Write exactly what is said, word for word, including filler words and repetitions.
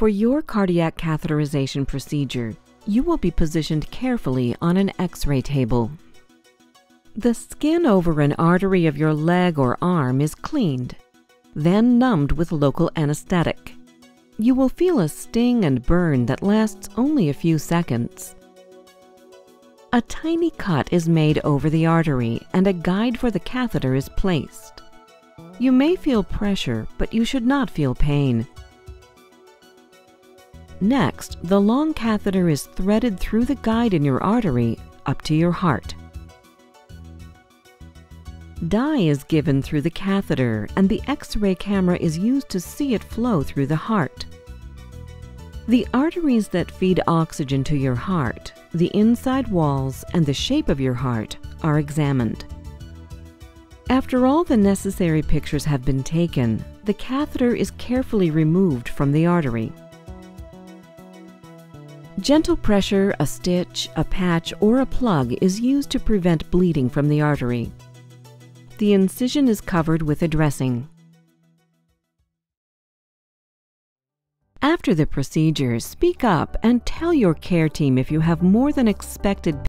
For your cardiac catheterization procedure, you will be positioned carefully on an X-ray table. The skin over an artery of your leg or arm is cleaned, then numbed with local anesthetic. You will feel a sting and burn that lasts only a few seconds. A tiny cut is made over the artery and a guide for the catheter is placed. You may feel pressure, but you should not feel pain. Next, the long catheter is threaded through the guide in your artery up to your heart. Dye is given through the catheter and the X-ray camera is used to see it flow through the heart. The arteries that feed oxygen to your heart, the inside walls, and the shape of your heart are examined. After all the necessary pictures have been taken, the catheter is carefully removed from the artery. Gentle pressure, a stitch, a patch, or a plug is used to prevent bleeding from the artery. The incision is covered with a dressing. After the procedure, speak up and tell your care team if you have more than expected